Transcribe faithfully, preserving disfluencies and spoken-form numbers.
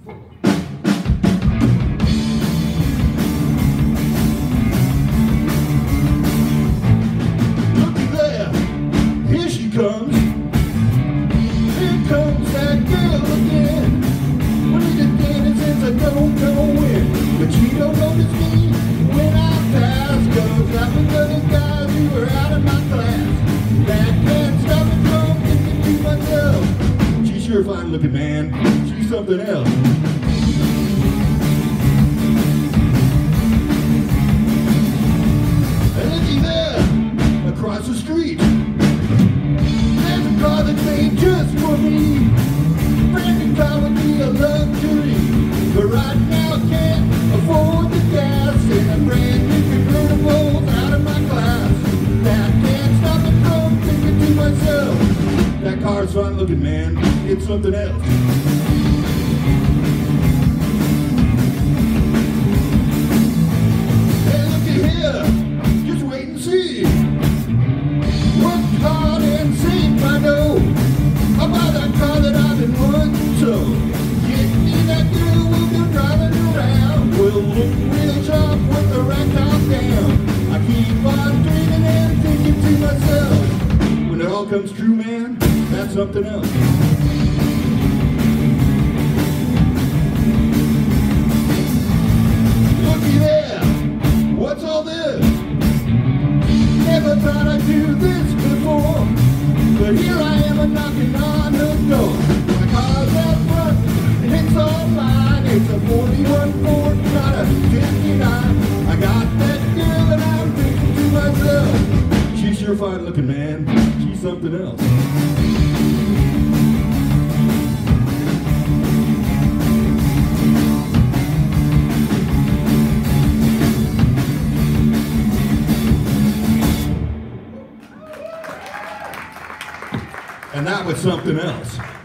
Looky there, here she comes. Here comes that girl again. We need to dance since I don't know when, but she don't notice me when I pass. 'Cause I'm with other guys who are out of my class. That can't stop me from thinking to myself, she's sure fine looking, man. She's something else. And looky there, across the street, there's a car that's made just for me. Brand new car would be a luxury, but right now I can't afford the gas. And a brand new convertible's out of my class. That can't stop me from thinking to myself, that car's fine looking, man. It's something else. Hey, looky here, just wait and see. Worked hard and saved my dough. I'll buy that car that I've been wanting so. Get me that girl we'll go driving around. We'll look real sharp with the right top down. I keep on dreaming and thinking to myself, when it all comes true, man, that's something else. Looky there, what's all this? Never thought I'd do this before, but here I am a knocking on the door. My car's out front and it's all fine. It's a forty-one Ford, not a fifty-nine. I got that girl and I'm thinking to myself, she's sure fine looking, man. She's something else. And that was something else.